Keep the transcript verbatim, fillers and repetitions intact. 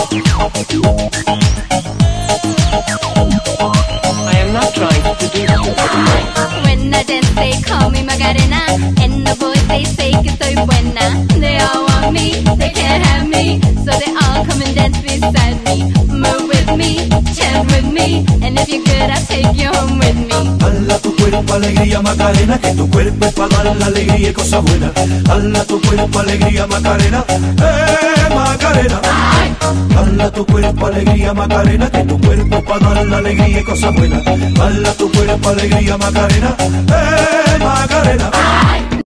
I am not trying to do that. When I dance, they call me Macarena, and the boys they say que soy buena. They all want me, they can't have me, so they all come and dance beside me. Move with me, chant with me, and if you're good, I'll take you home with me. Hala tu cuerpo alegría Macarena, que tu cuerpo es para dar la alegría y cosas buenas. Hala tu cuerpo alegría Macarena, eh Macarena. Hala tu cuerpo alegría Macarena, que tu cuerpo es para dar la alegría y cosas buenas. Hala tu cuerpo alegría Macarena, eh Macarena.